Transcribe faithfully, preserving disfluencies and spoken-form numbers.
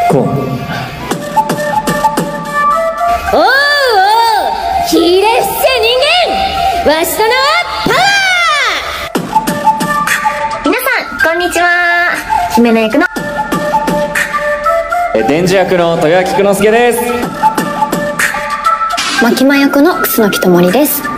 こう。 おうおう、ひれ伏せ人間、わしの名はパワー。皆さんこんにちは。姫の役のデンジ役の豊明久之介です。 マキマ役の楠木智里です。